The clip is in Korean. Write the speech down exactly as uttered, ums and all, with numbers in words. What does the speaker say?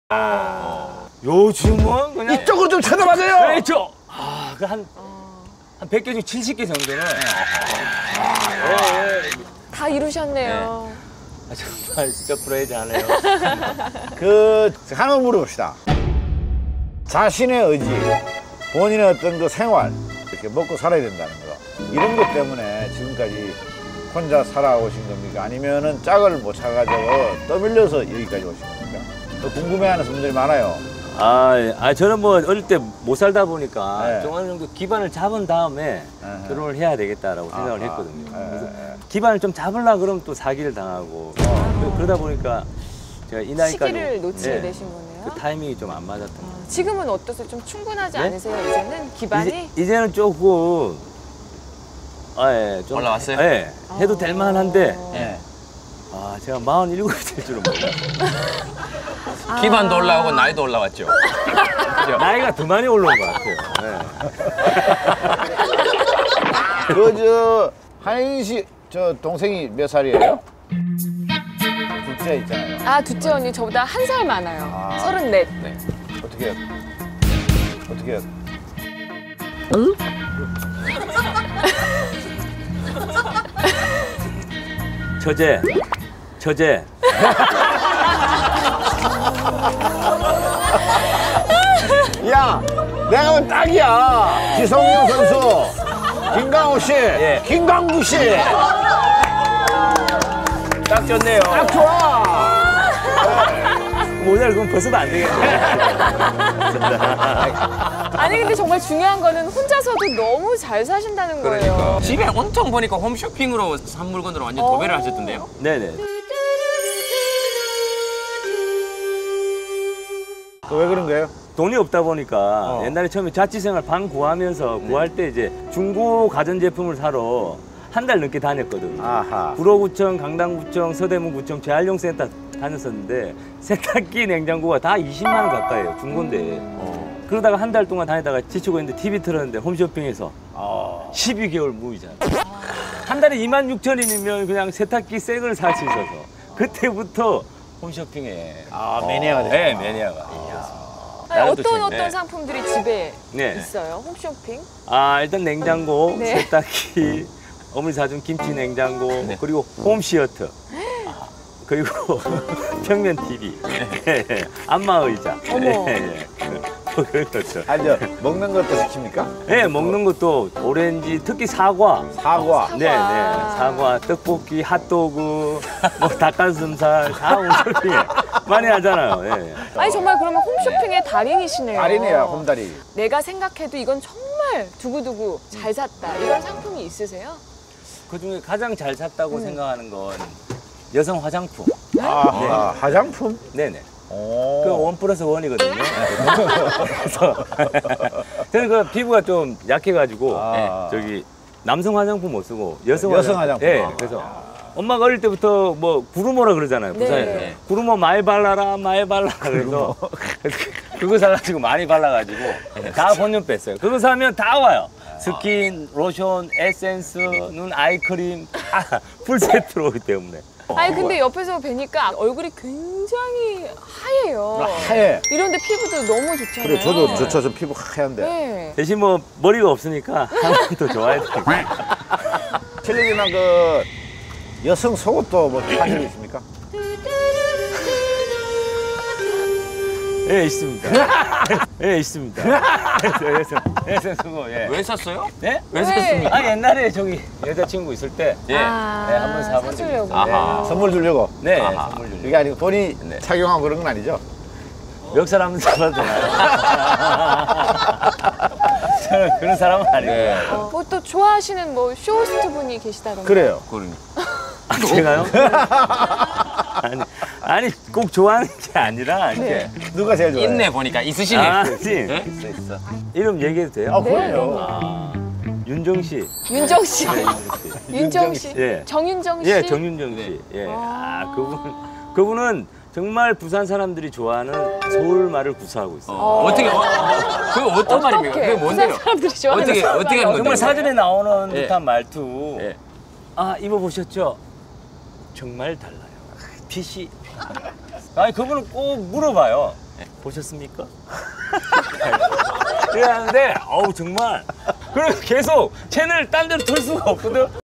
아. 요즘은 그냥 이쪽으로 좀 쳐다봐줘요. 그렇죠. 아, 그 한 한 백 개 중 칠십 개 정도는 다 이루셨네요. 아, 정말 진짜 프레이즈하네요. 그 하나 물어봅시다. 자신의 의지, 본인의 어떤 그 생활, 이렇게 먹고 살아야 된다는 거, 이런 것 때문에 지금까지 혼자 살아오신 겁니까? 아니면은 짝을 못 찾아가지고 떠밀려서 여기까지 오신 겁니까? 또 궁금해하는 분들이 많아요. 아, 아 저는 뭐 어릴 때 못 살다 보니까 네. 좀 어느 정도 기반을 잡은 다음에 에헤. 결혼을 해야 되겠다라고 생각을 아하. 했거든요. 에, 그래서 에. 기반을 좀 잡으려 그러면 또 사기를 당하고 어. 그러다 보니까 제가 이 나이까지 시기를 놓치게 네, 되신 거네요. 그 타이밍이 좀 안 맞았던 거예요. 아, 지금은 어떠세요? 좀 충분하지 네? 않으세요? 이제는 기반이? 이제, 이제는 조금 아, 예, 좀 올라왔어요? 예, 해도 될 만한데 어. 예. 아, 제가 마흔일곱이 될 줄은 몰랐어요. 기반도 올라오고 나이도 올라왔죠. 그죠? 나이가 더 많이 올라온 것 같아요. 네. 그, 저, 하인 씨, 저, 동생이 몇 살이에요? 둘째 있잖아요. 아, 둘째 언니 저보다 한 살 많아요. 아. 서른넷. 네. 어떻게, 어떻게. 처제, 처제. 야, 내가 보면 딱이야. 기성용 선수, 김강호 씨, 예. 김강구 씨. 딱 좋네요. 딱 좋아. 모자를 그럼 벗어도 안 되겠네. 아니 근데 정말 중요한 거는 혼자서도 너무 잘 사신다는 거예요. 그러니까. 집에 온통 보니까 홈쇼핑으로 산 물건으로 완전 도배를 어. 하셨던데요? 네네. 또 왜 그런 거예요? 돈이 없다 보니까 어. 옛날에 처음에 자취생활 방 구하면서 구할 때 이제 중고 가전제품을 사러 한 달 넘게 다녔거든요. 아하. 구로구청, 강당구청, 서대문구청 재활용센터 다녔었는데 세탁기, 냉장고가 다 이십만 원 가까이에요. 중고인데. 어. 그러다가 한 달 동안 다니다가 지치고 있는데 티비 틀었는데 홈쇼핑에서 어. 십이 개월 무이자. 한 달에 이만 육천 원이면 그냥 세탁기 새 걸 살 수 있어서 그때부터 홈쇼핑에 아, 매니아가 됐구나. 네, 매니아가. 아니, 나는 또 어떤 재밌- 어떤 네. 상품들이 집에 네. 있어요? 홈쇼핑? 아, 일단 냉장고, 네. 세탁기, 어머니 사준 김치 냉장고, 그리고 홈시어터, 그리고 평면 티비, 안마 의자. 어머. 예, 예. 뭐 그런 거죠. 아니, 저, 먹는 것도 시킵니까? 네, 먹는 것도 오렌지, 특히 사과. 사과. 사과. 네, 네. 사과, 떡볶이, 핫도그, 뭐 닭가슴살, 다 홈쇼핑에 많이 하잖아요. 예, 예. 아니 정말 그러면 홈쇼핑의 달인이시네요. 달인이야, 홈다리. 내가 생각해도 이건 정말 두고두고 잘 샀다. 이런 상품이 있으세요? 그중에 가장 잘 샀다고 생각하는 건 여성 화장품. 아, 화장품? 네네. 오. 그 원 플러스 원이거든요. 그래서 저는 그 피부가 좀 약해가지고 아. 저기 남성 화장품 못 쓰고 여성, 여성 화장품. 네, 아. 그래서 엄마가 어릴 때부터 뭐 구루모라 그러잖아요. 부산에서. 네. 구루모 많이 발라라, 많이 발라라. 그래서 그거 사가지고 많이 발라가지고 다 본전 뺐어요. 그거 사면 다 와요. 스킨, 로션, 에센스, 눈 아이크림 다 풀세트로 오기 때문에. 아니 근데 옆에서 뵈니까 얼굴이 굉장히 하얘요. 하얘. 이런데 피부도 너무 좋잖아요. 그래, 저도 좋죠. 저 피부 하얀데. 네. 대신 뭐 머리가 없으니까 하나만 더 좋아야 되니까. 실례지만 그 여성 속옷도 뭐 파시고 있습니까? 예, 있습니다. 예, 있습니다. 그래서, 그래서 그거, 예. 왜 샀어요? 예? 왜 샀습니까? 아, 옛날에 저기 여자친구 있을 때. 예. 아, 네, 한번 사본 적이 사주려고. 있어요. 아하. 선물 주려고. 네, 아하. 선물 주려고. 그게 아니고 본인이 네. 착용하고 그런 건 아니죠? 멱살 한번 잡아도 되나요? 저는 그런 사람은 아니고. 네. 어, 뭐 또 좋아하시는 뭐 쇼호스트 분이 계시다던가. 그래요. 그러니. 아, 제가요? 아니, 아니, 꼭 좋아하는 게 아니라, 이렇게. 네. 누가 제일 좋아해요? 있네 보니까 있으시네. 아, 지 예? 있어, 있어. 이름 얘기해도 돼요? 아, 그래요. 아, 윤정 씨. 윤정 씨. 네, 윤정 씨. 윤정 씨. 예. 정윤정 씨. 예, 정윤정 씨. 예. 아, 그분, 그분은 정말 부산 사람들이 좋아하는 서울 말을 구사하고 있어요. 어. 어떻게, 어, 그거 어떤 말입니까? 그게 뭔데요? 부산 사람들이 좋아하는 어떻게, 서울 어떻게 말이 하는 정말 건데요? 사전에 나오는 예. 듯한 말투. 예. 아, 입어보셨죠? 정말 달라요. 핏이. 아니, 그분은 꼭 물어봐요. 보셨습니까? 이러는데 어우 정말 그래서 계속 채널 딴 데로 틀 수가 없거든.